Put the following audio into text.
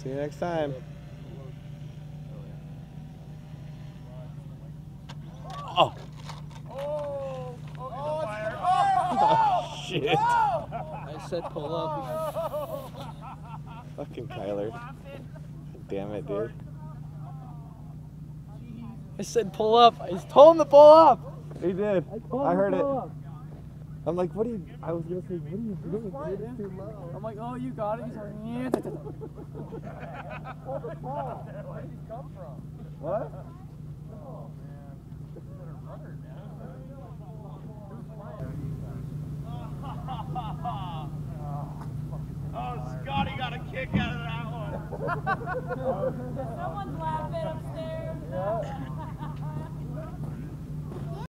See you next time. Oh. Oh, shit. I said pull up. Fucking Kyler. Damn it, dude. I said pull up. I told him to pull up. He did. I heard it. I'm like, what are you? I was gonna say, what are you doing? Dude? It's too low. I'm like, oh, you got it. He's like, yeah. Where did he come from? What? Oh man, this is a runner now. Oh, Scotty got a kick out of that one. Someone's laughing upstairs.